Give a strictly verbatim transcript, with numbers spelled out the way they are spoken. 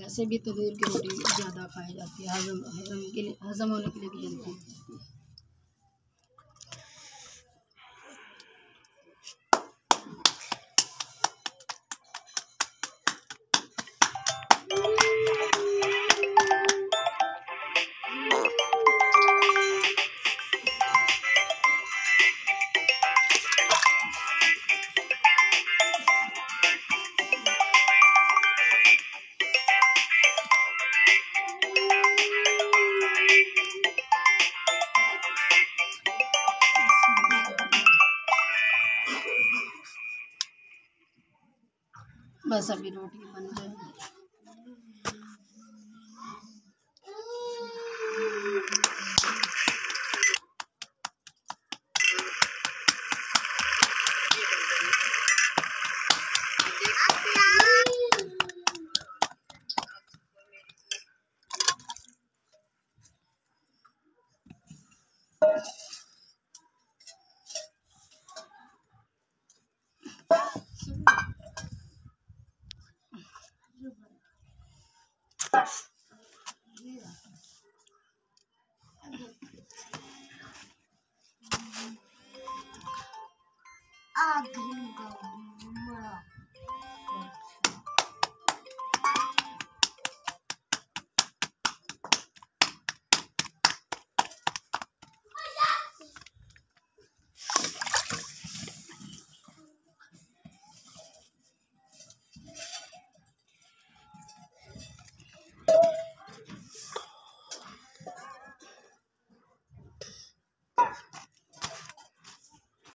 वैसे भी तंदूर की रोटी ज़्यादा खाई जाती है, हजम हजम के लिए, हजम होने के लिए भी जल्दी होती है। बस अभी रोटी बन जाए।